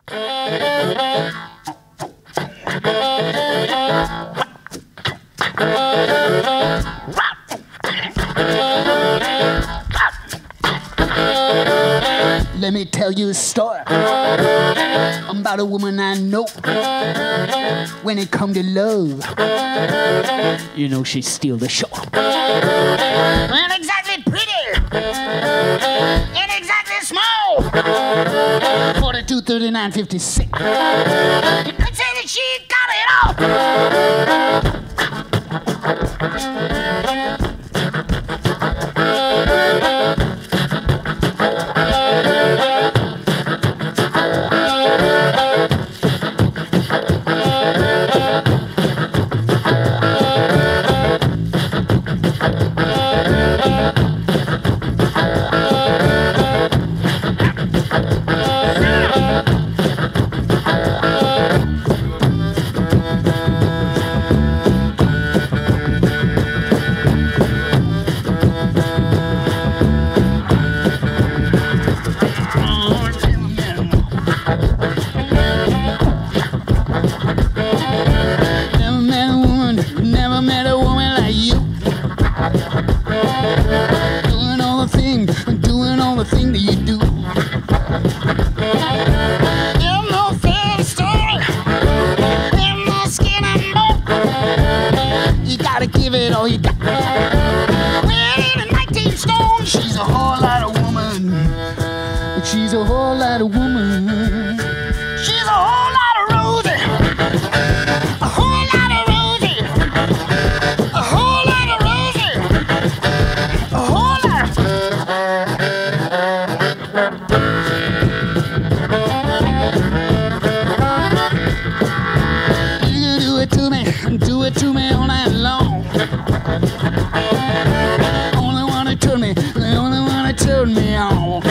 Let me tell you a story about a woman I know. When it come to love, you know she steal the show. Ain't exactly pretty, ain't exactly small. 42, 39, 56. You could say that she got it all. Doing all the thing that you do. There's no fair story, there's no skin and bone. You gotta give it all you got. Well, in a 19 stone, she's a whole lot of woman. She's a whole lot of woman. She's a whole lot of Rosie. A whole lot of Rosie. A whole lot of Rosie. A whole lot of... You can do it to me all night long. Only one to turn me, the only one to turn me on.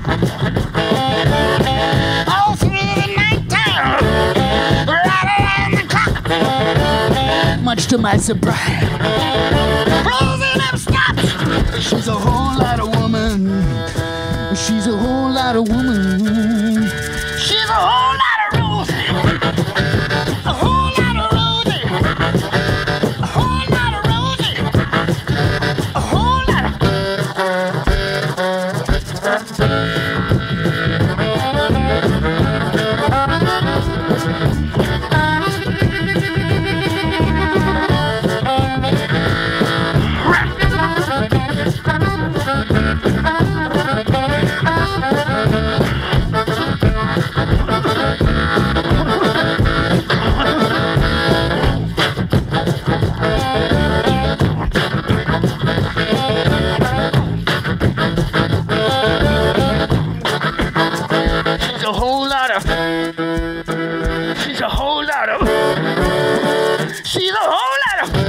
All through the nighttime, right around the clock. Much to my surprise, Rosie never stops. She's a whole lot of woman. She's a whole lot of woman. She's a whole lot of Rosie. A whole lot of Rosie. A whole lot of Rosie. A whole lot of... She's a whole lot of... She's a whole lot of... She's a whole lot of...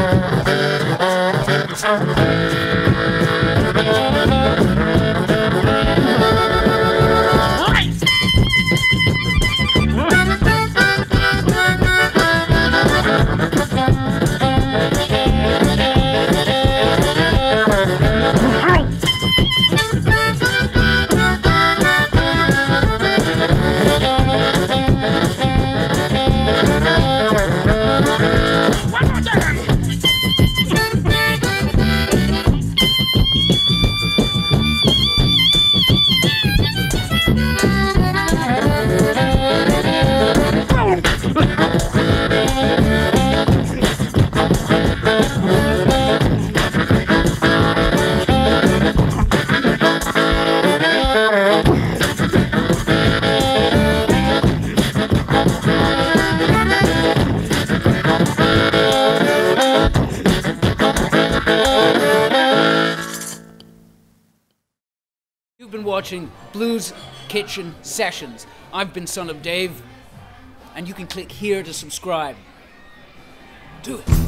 You've been watching Blues Kitchen Sessions. I've been Son of Dave, and you can click here to subscribe. Do it.